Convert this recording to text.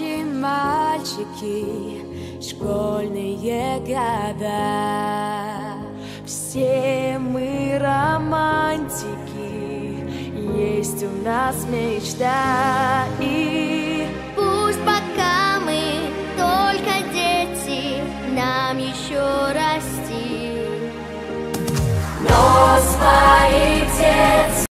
девочки, мальчики, школьные года. Все мы романтики, есть у нас мечта. И пусть пока мы только дети, нам еще расти. Но свои детства